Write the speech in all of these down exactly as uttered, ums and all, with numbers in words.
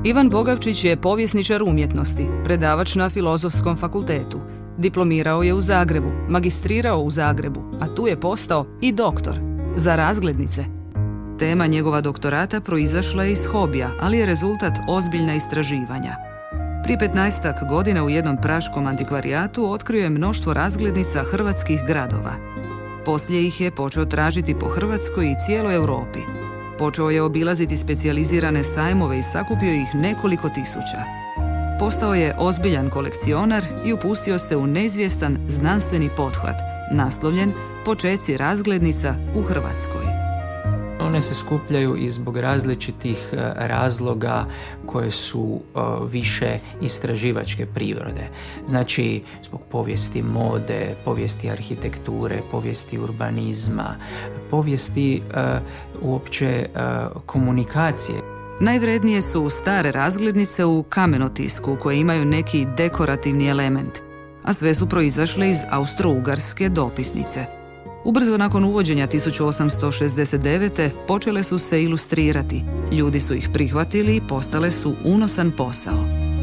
Ivan Bogavčić je povjesničar umjetnosti, predavač na Filozofskom fakultetu. Diplomirao je u Zagrebu, magistrirao u Zagrebu, a tu je postao i doktor za razglednice. Tema njegova doktorata proizašla je iz hobija, ali je rezultat ozbiljna istraživanja. Prije petnaestak godina u jednom praškom antikvarijatu otkrio je mnoštvo razglednica hrvatskih gradova. Poslije ih je počeo tražiti po Hrvatskoj i cijeloj Europi. Počeo je obilaziti specijalizirane sajmove i sakupio ih nekoliko tisuća. Postao je ozbiljan kolekcionar i upustio se u neizvjestan znanstveni pothvat, naslovljen Počeci razglednica u Hrvatskoj. One se skupljaju i zbog različitih razloga koje su više istraživačke prirode. Znači, zbog povijesti mode, povijesti arhitekture, povijesti urbanizma, povijesti uopće komunikacije. Najvrednije su stare razglednice u kamenotisku koje imaju neki dekorativni element, a sve su proizašle iz austro-ugarske dopisnice. Ubrzo nakon uvođenja tisuću osamsto šezdeset devete. počele su se ilustrirati. Ljudi su ih prihvatili i postale su unosan posao.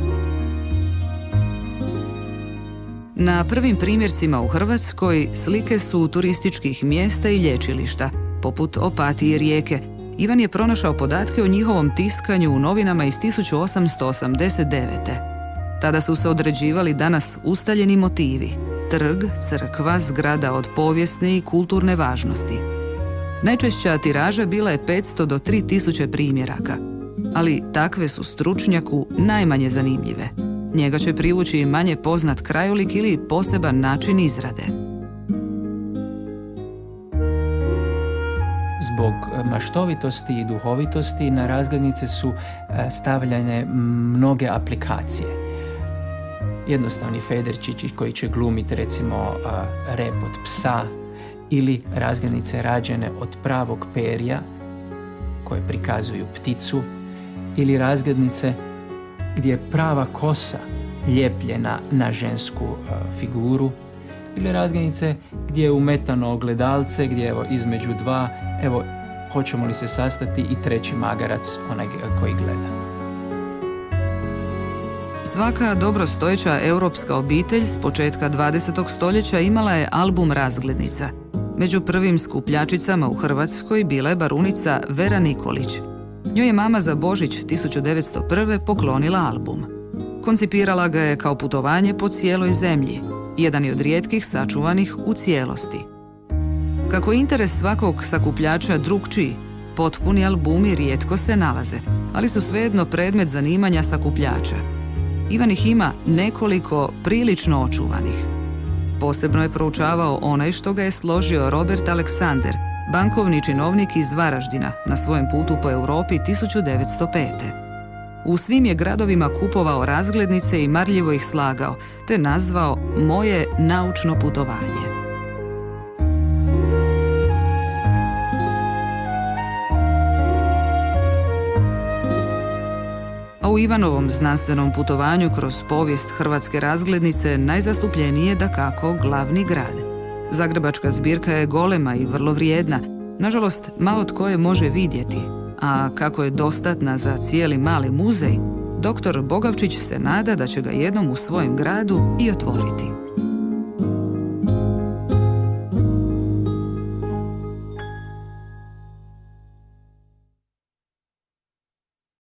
Na prvim primjercima u Hrvatskoj slike su turističkih mjesta i lječilišta, poput Opatije rijeke. Ivan je pronašao podatke o njihovom tiskanju u novinama iz tisuću osamsto osamdeset devete. Tada su se određivali danas ustaljeni motivi: trg, crkva, zgrada od povijesne i kulturne važnosti. Najčešća tiraža bila je petsto do tri tisuće primjeraka, ali takve su stručnjaku najmanje zanimljive. Njega će privući manje poznat krajolik ili poseban način izrade. Zbog maštovitosti i duhovitosti na razglednice su stavljane mnoge aplikacije. Jednostavni federčići koji će glumiti recimo rep od psa ili razglednice rađene od pravog perja koje prikazuju pticu ili razglednice gdje je prava kosa lijepljena na žensku figuru ili razglednice gdje je umetano ogledalce gdje evo između dva evo hoćemo li se sastati i treći magarac onaj koji gleda. Svaka dobrostojeća europska obitelj s početka dvadesetog stoljeća imala je album razglednica. Među prvim skupljačicama u Hrvatskoj bila je barunica Vera Nikolić. Njoj je mama za Božić tisuću devetsto prve. poklonila album. Koncipirala ga je kao putovanje po cijeloj zemlji, jedan je od rijetkih sačuvanih u cijelosti. Kako je interes svakog sakupljača drukčiji, potpuni albumi rijetko se nalaze, ali su svejedno predmet zanimanja sakupljača. Ivan ih ima nekoliko prilično očuvanih. Posebno je proučavao onaj što ga je složio Robert Aleksander, bankovni činovnik iz Varaždina, na svojem putu po Europi tisuću devetsto pete. U svim je gradovima kupovao razglednice i marljivo ih slagao, te nazvao Moje naučno putovanje. A u Ivanovom znanstvenom putovanju kroz povijest hrvatske razglednice najzastupljeniji je dakako glavni grad. Zagrebačka zbirka je golema i vrlo vrijedna, nažalost malo tko je može vidjeti, a kako je dostatna za cijeli mali muzej, doktor Bogavčić se nada da će ga jednom u svojem gradu i otvoriti.